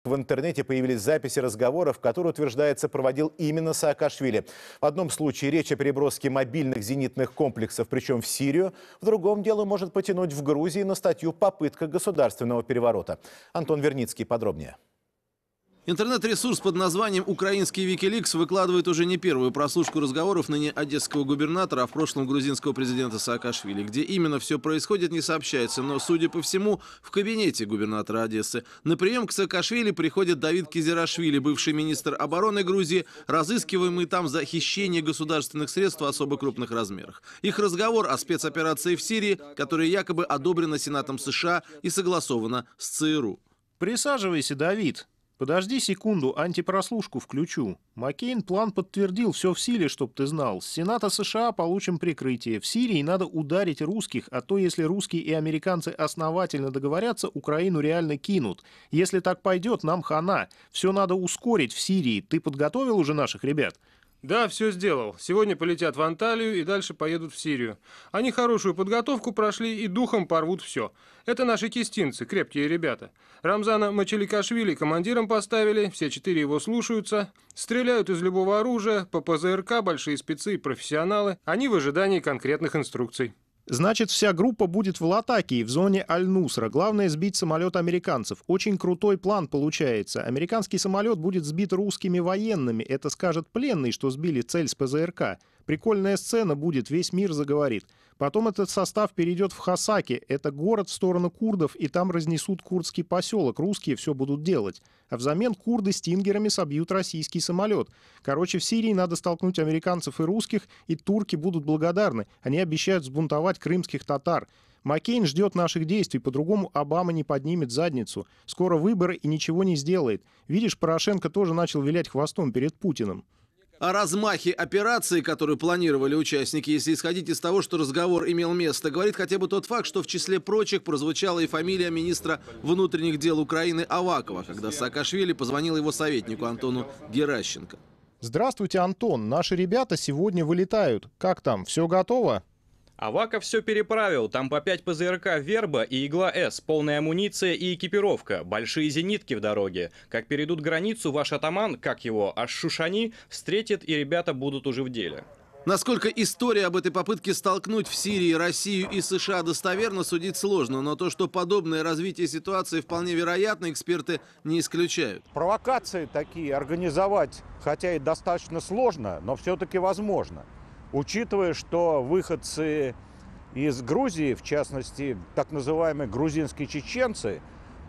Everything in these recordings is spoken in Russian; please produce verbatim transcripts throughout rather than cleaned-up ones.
В интернете появились записи разговоров, которые, утверждается, проводил именно Саакашвили. В одном случае речь о переброске мобильных зенитных комплексов, причем в Сирию. В другом дело может потянуть в Грузии на статью «Попытка государственного переворота». Антон Верницкий подробнее. Интернет-ресурс под названием «Украинский Викиликс» выкладывает уже не первую прослушку разговоров ныне одесского губернатора, а в прошлом грузинского президента Саакашвили. Где именно все происходит, не сообщается, но, судя по всему, в кабинете губернатора Одессы. На прием к Саакашвили приходит Давид Кизерашвили, бывший министр обороны Грузии, разыскиваемый там за хищение государственных средств в особо крупных размерах. Их разговор о спецоперации в Сирии, которая якобы одобрена Сенатом США и согласована с ЦРУ. Присаживайся, Давид. Подожди секунду, антипрослушку включу. Маккейн план подтвердил, все в силе, чтоб ты знал. С Сената США получим прикрытие. В Сирии надо ударить русских, а то если русские и американцы основательно договорятся, Украину реально кинут. Если так пойдет, нам хана. Все надо ускорить в Сирии. Ты подготовил уже наших ребят? Да, все сделал. Сегодня полетят в Анталию и дальше поедут в Сирию. Они хорошую подготовку прошли и духом порвут все. Это наши кистинцы, крепкие ребята. Рамзана Мачеликашвили командиром поставили, все четыре его слушаются. Стреляют из любого оружия, по ПЗРК большие спецы и профессионалы. Они в ожидании конкретных инструкций. Значит, вся группа будет в Латакии, в зоне Аль-Нусра. Главное сбить самолет американцев. Очень крутой план получается. Американский самолет будет сбит русскими военными. Это скажет пленный, что сбили цель с ПЗРК. Прикольная сцена будет, весь мир заговорит. Потом этот состав перейдет в Хасаки. Это город в сторону курдов, и там разнесут курдский поселок. Русские все будут делать. А взамен курды стингерами собьют российский самолет. Короче, в Сирии надо столкнуть американцев и русских, и турки будут благодарны. Они обещают сбунтовать крымских татар. Маккейн ждет наших действий, по-другому Обама не поднимет задницу. Скоро выборы и ничего не сделает. Видишь, Порошенко тоже начал вилять хвостом перед Путиным. О размахе операции, которую планировали участники, если исходить из того, что разговор имел место, говорит хотя бы тот факт, что в числе прочих прозвучала и фамилия министра внутренних дел Украины Авакова, когда Саакашвили позвонил его советнику Антону Геращенко. Здравствуйте, Антон. Наши ребята сегодня вылетают. Как там, все готово? Аваков все переправил, там по пять ПЗРК «Верба» и «Игла-С», полная амуниция и экипировка, большие зенитки в дороге. Как перейдут границу, ваш атаман, как его, Аш-Шушани, встретит, и ребята будут уже в деле. Насколько история об этой попытке столкнуть в Сирии Россию и США достоверно, судить сложно, но то, что подобное развитие ситуации вполне вероятно, эксперты не исключают. Провокации такие организовать, хотя и достаточно сложно, но все-таки возможно. Учитывая, что выходцы из Грузии, в частности, так называемые грузинские чеченцы,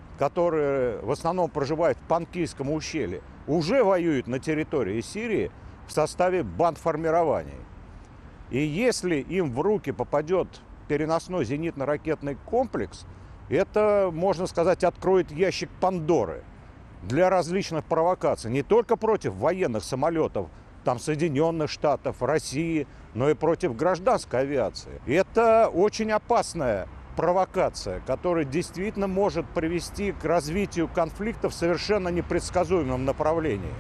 которые в основном проживают в Панкийском ущелье, уже воюют на территории Сирии в составе бандформирований. И если им в руки попадет переносной зенитно-ракетный комплекс, это, можно сказать, откроет ящик Пандоры для различных провокаций, не только против военных самолетов, там Соединенных Штатов, России, но и против гражданской авиации. И это очень опасная провокация, которая действительно может привести к развитию конфликта в совершенно непредсказуемом направлении.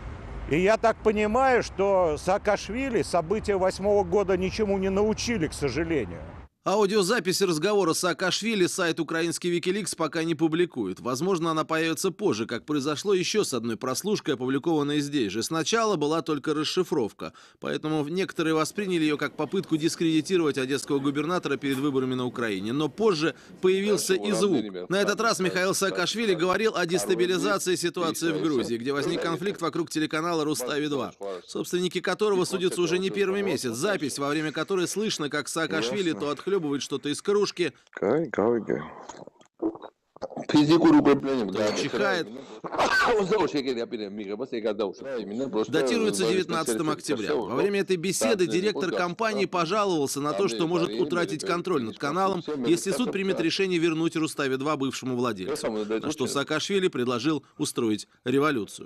И я так понимаю, что Саакашвили события восьмого года ничему не научили, к сожалению. Аудиозаписи разговора Саакашвили сайт «Украинский Викиликс» пока не публикует. Возможно, она появится позже, как произошло еще с одной прослушкой, опубликованной здесь же. Сначала была только расшифровка, поэтому некоторые восприняли ее как попытку дискредитировать одесского губернатора перед выборами на Украине. Но позже появился и звук. На этот раз Михаил Саакашвили говорил о дестабилизации ситуации в Грузии, где возник конфликт вокруг телеканала Рустави-два, собственники которого судятся уже не первый месяц. Запись, во время которой слышно, как Саакашвили то отхлебывает что-то из кружки, чихает. Датируется девятнадцатым октября. Во время этой беседы директор компании пожаловался на то, что может утратить контроль над каналом, если суд примет решение вернуть Рустави-два бывшему владельцу. На что Саакашвили предложил устроить революцию.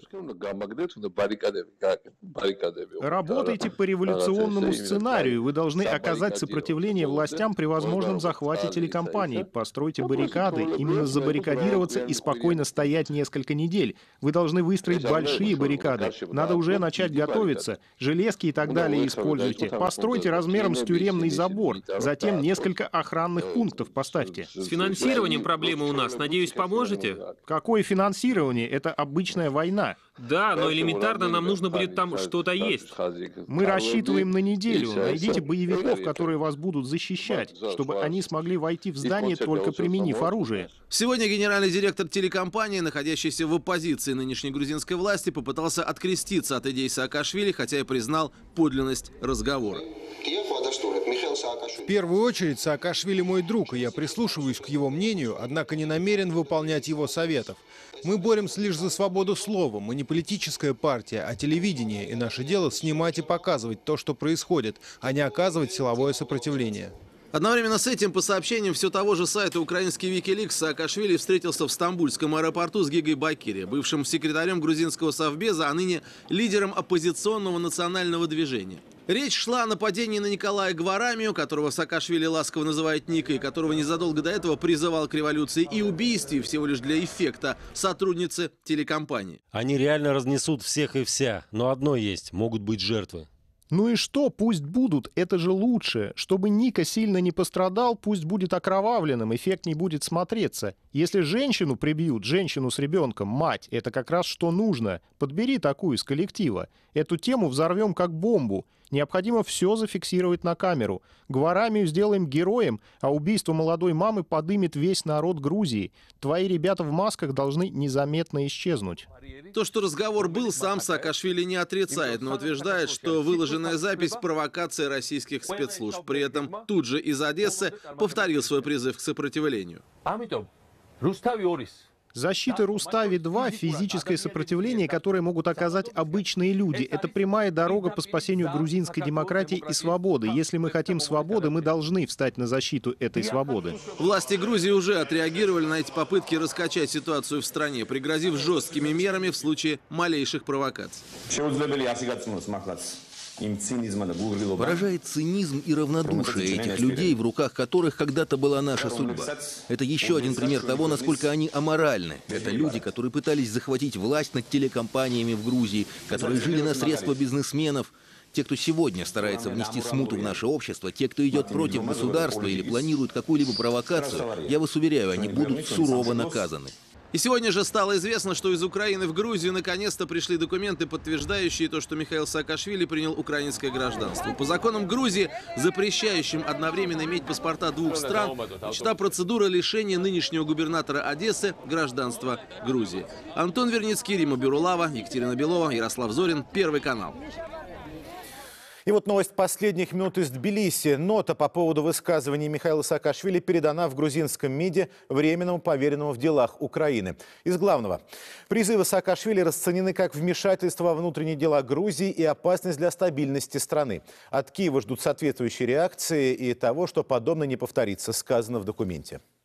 Работайте по революционному сценарию. Вы должны оказать сопротивление властям при возможном захвате телекомпании. Постройте баррикады. Именно за баррикадами забаррикадироваться и спокойно стоять несколько недель. Вы должны выстроить большие баррикады. Надо уже начать готовиться. Железки и так далее используйте. Постройте размером с тюремный забор. Затем несколько охранных пунктов поставьте. С финансированием проблемы у нас. Надеюсь, поможете? Какое финансирование? Это обычная война. Да, но элементарно нам нужно будет там что-то есть. Мы рассчитываем на неделю. Найдите боевиков, которые вас будут защищать, чтобы они смогли войти в здание, только применив оружие. Сегодня генеральный директор телекомпании, находящийся в оппозиции нынешней грузинской власти, попытался откреститься от идей Саакашвили, хотя и признал подлинность разговора. В первую очередь, Саакашвили мой друг, и я прислушиваюсь к его мнению, однако не намерен выполнять его советов. Мы боремся лишь за свободу слова, мы не политическая партия, а телевидение, и наше дело снимать и показывать то, что происходит, а не оказывать силовое сопротивление. Одновременно с этим, по сообщениям все того же сайта украинский Викиликс, Саакашвили встретился в стамбульском аэропорту с Гигой Бакири, бывшим секретарем грузинского совбеза, а ныне лидером оппозиционного национального движения. Речь шла о нападении на Николая Гварамию, которого Саакашвили ласково называет Никой, которого незадолго до этого призывал к революции, и убийстве, всего лишь для эффекта, сотрудницы телекомпании. Они реально разнесут всех и вся, но одно есть – могут быть жертвы. Ну и что, пусть будут, это же лучше. Чтобы Ника сильно не пострадал, пусть будет окровавленным, эффект не будет смотреться. Если женщину прибьют, женщину с ребенком, мать, это как раз что нужно. Подбери такую из коллектива. Эту тему взорвем как бомбу. Необходимо все зафиксировать на камеру. Гварамию сделаем героем, а убийство молодой мамы подымет весь народ Грузии. Твои ребята в масках должны незаметно исчезнуть. То, что разговор был, сам Саакашвили не отрицает, но утверждает, что выложенная запись – провокация российских спецслужб. При этом тут же из Одессы повторил свой призыв к сопротивлению. Защита Рустави-два – физическое сопротивление, которое могут оказать обычные люди. Это прямая дорога по спасению грузинской демократии и свободы. Если мы хотим свободы, мы должны встать на защиту этой свободы. Власти Грузии уже отреагировали на эти попытки раскачать ситуацию в стране, пригрозив жесткими мерами в случае малейших провокаций. Поражает цинизм и равнодушие этих людей, в руках которых когда-то была наша судьба. Это еще один пример того, насколько они аморальны. Это люди, которые пытались захватить власть над телекомпаниями в Грузии, которые жили на средства бизнесменов. Те, кто сегодня старается внести смуту в наше общество, те, кто идет против государства или планирует какую-либо провокацию, я вас уверяю, они будут сурово наказаны. И сегодня же стало известно, что из Украины в Грузию наконец-то пришли документы, подтверждающие то, что Михаил Саакашвили принял украинское гражданство. По законам Грузии, запрещающим одновременно иметь паспорта двух стран, начата процедура лишения нынешнего губернатора Одессы гражданства Грузии. Антон Верницкий, Рима Бюрулава, Екатерина Белова, Ярослав Зорин, Первый канал. И вот новость последних минут из Тбилиси. Нота по поводу высказываний Михаила Саакашвили передана в грузинском МИДе временному поверенному в делах Украины. Из главного. Призывы Саакашвили расценены как вмешательство во внутренние дела Грузии и опасность для стабильности страны. От Киева ждут соответствующие реакции и того, что подобное не повторится, сказано в документе.